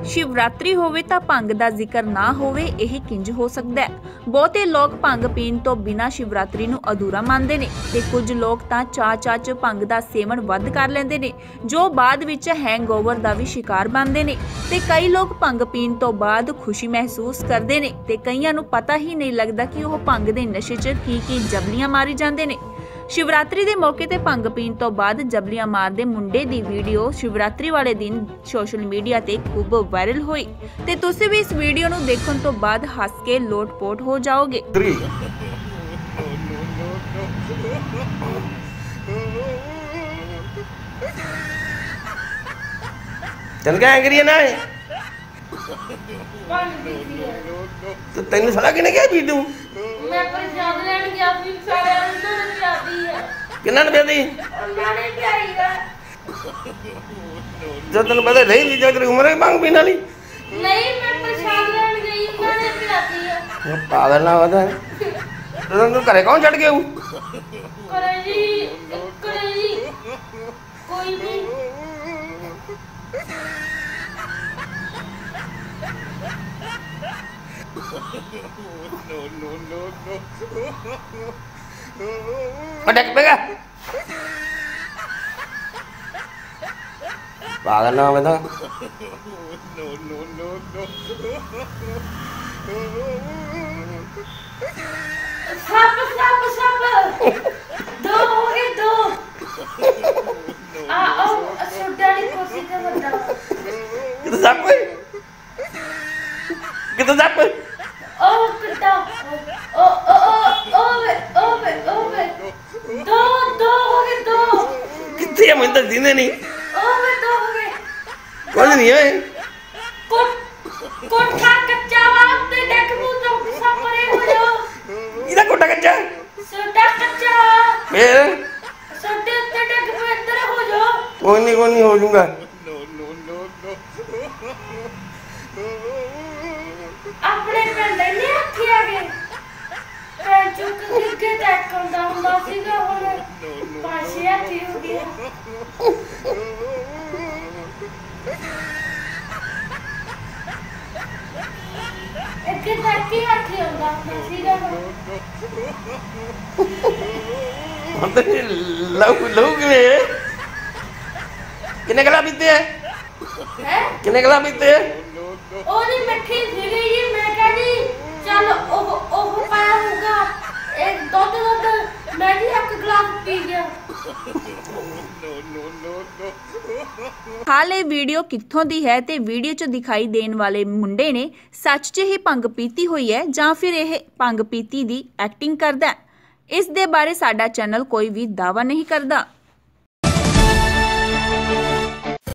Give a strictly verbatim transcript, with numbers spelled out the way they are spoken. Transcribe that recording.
शिवरात्रि होवे तां भंग दा जिक्र ना होवे, यह किंज हो सकदा है। बहुते लोग भंग पीण तो बिना शिवरात्रि नूं अधूरा मानदे ने ते कुछ लोग तां चाह चाह च भंग दा सेवन वध कर लैंदे ने, जो बाद विच हैंगओवर दा भी शिकार बनदे ने ते कई लोग भंग पीण तो बाद खुशी महसूस करदे ने ते कईयां नूं पता ही नहीं लगदा कि ओह भंग दे नशे च की की जबलियां मारी जांदे ने। शिवरात्रि के मौके ते भंग पीण तो बाद जबलियां मारदे मुंडे दी वीडियो शिवरात्रि वाले दिन सोशल मीडिया ते खूब वायरल हुई ते तुसीं भी इस वीडियो नूं देखण तो बाद हस के लोटपोट हो जाओगे। चल क्या एंग्री ना है तो तेन सारा किने क्या पी दूं मैं प्रसाद लेन गया फिर सारे अंदर पिया दी है किन्ना ने पिया ਉਹਨਾਂ ਨੇ ਪਿਆਈ ਹੈ जब तेन पता नहीं ली जा तेरी उम्र मांग पीने वाली नहीं मैं प्रसाद लेन गई ਉਹਨਾਂ ਨੇ ਪਿਆਤੀ है पागल ना होता है तो तू घरे कौन छड़ गया करे जी करे जी कोई भी no no no no अटक पेगा पागल ना बता no no no no साप साप साप दो हो गए दो आ ओ छोटाड़ी कोसी का बंदा कितना साप है कितना साप है ओ कितना ओ ओ ओ ओवे ओवे ओवे दो दो हो गए दो कितने है मुझे तक दीने नहीं ओवे दो हो गए कौन नहीं है कोट कोठा कच्चा बाप ते देख मु तो सब परे हो जाओ इधर कोटा कच्चा सोटा कच्चा फिर सोटे ते देख पे इधर हो जाओ कोई नहीं कोई नहीं हो जाऊंगा no no no no अपने पिंड ने हथी आ गए पैर चुक के के टैक करदा हुंदा सीगा हुन पाछे हथी हो गया एक टैक ही हथी हुंदा सीगा मतलब लोग लोग में कितने गला पीते हैं हैं कितने गला पीते हैं ओदी मिठी सीगी जी मैं कह दी चल ओह ओह पाया होगा एक दुध दुध मैं भी एक गिलास पी गया हाल ये वीडियो कित्थों दी है ते वीडियो च दिखाई देने वाले मुंडे ने सच च ही भंग पीती हुई है जां फिर यह भंग पीती दी एक्टिंग करदा है। इस दे बारे साडा चैनल कोई भी दावा नहीं करदा।